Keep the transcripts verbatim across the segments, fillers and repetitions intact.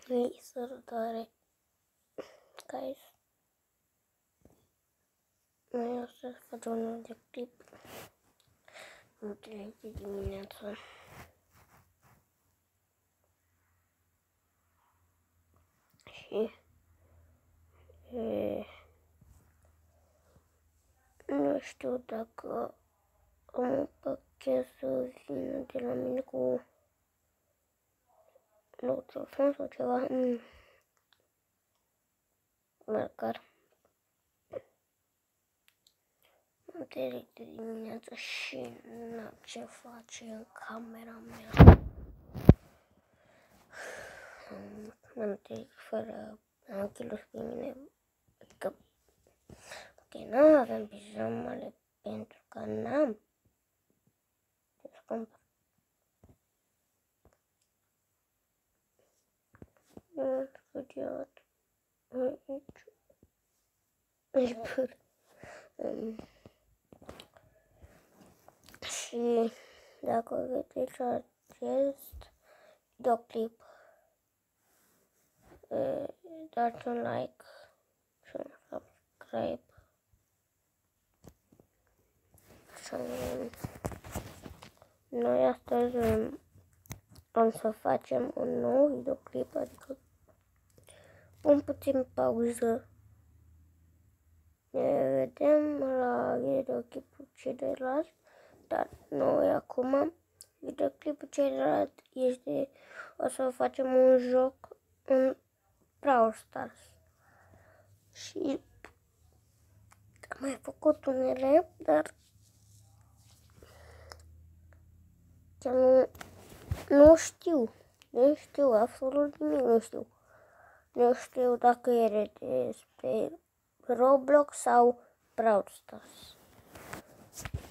Ei, sărutare, guys. Noi o să facem un de clip în trei de dimineață. Și e, nu știu dacă am un pachet să vină de la mine cu lotrofon sau ceva. Mm. Măcar am trezit de dimineață și n-am ce face în camera mea. M-am trezit fără anchilul pe mine, că ok, n-am avem pijamale pentru că n-am ce să cumpăr. Am studiat aici, e pur. Și dacă vedeți acest videoclip, dați un like și un subscribe. Și noi astăzi am să facem un nou videoclip, adică un puțin pauză. Ne vedem la videoclipul celălalt, dar noi acum videoclipul celălalt este, o să facem un joc în Brawl Stars. Și am mai făcut unele, dar nu, nu știu, nu știu, absolut nimic nu știu. Nu știu dacă e despre Roblox sau Brawl Stars.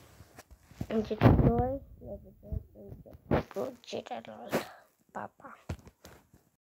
Deci, noi ne vedem în celălalt. Pa, pa!